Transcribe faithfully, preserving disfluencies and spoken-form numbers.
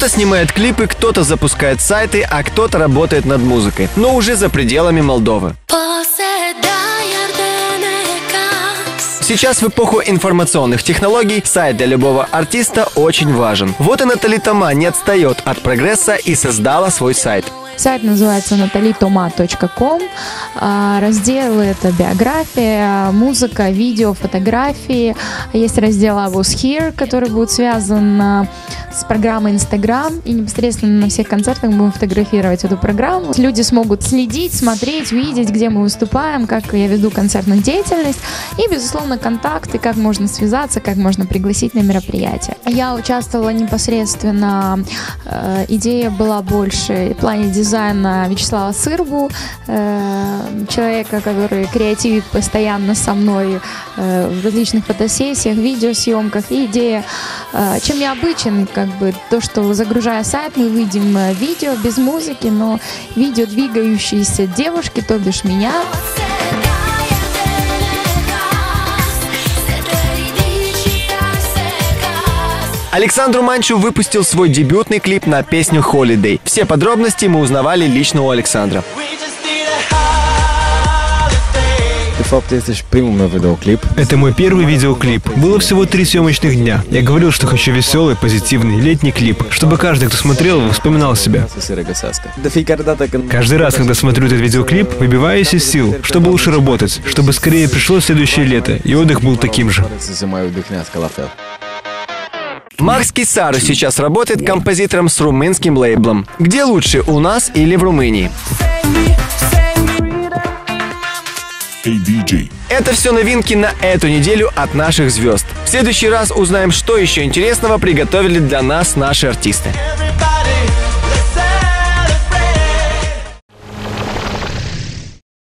Кто-то снимает клипы, кто-то запускает сайты, а кто-то работает над музыкой, но уже за пределами Молдовы. Сейчас в эпоху информационных технологий сайт для любого артиста очень важен. Вот и Натали Тома не отстает от прогресса и создала свой сайт. Сайт называется натали тома точка ком. Разделы — это биография, музыка, видео, фотографии. Есть раздел I was here, который будет связан с программой Instagram. И непосредственно на всех концертах мы будем фотографировать эту программу. Люди смогут следить, смотреть, видеть, где мы выступаем, как я веду концертную деятельность. И, безусловно, контакты, как можно связаться, как можно пригласить на мероприятие. Я участвовала непосредственно. Идея была больше в плане дизайна. дизайна Вячеслава Сырбу, э, человека, который креативит постоянно со мной э, в различных фотосессиях, видеосъемках. И идея, э, чем необычен, как бы, то, что, загружая сайт, мы видим видео без музыки, но видео двигающиеся девушки, то бишь меня. Александр Манчу выпустил свой дебютный клип на песню «Holiday». Все подробности мы узнавали лично у Александра. Это мой первый видеоклип. Было всего три съемочных дня. Я говорил, что хочу веселый, позитивный, летний клип, чтобы каждый, кто смотрел его, вспоминал себя. Каждый раз, когда смотрю этот видеоклип, выбиваюсь из сил, чтобы лучше работать, чтобы скорее пришло следующее лето, и отдых был таким же. Макс Кисару сейчас работает композитором с румынским лейблом. Где лучше, у нас или в Румынии? Это все новинки на эту неделю от наших звезд. В следующий раз узнаем, что еще интересного приготовили для нас наши артисты.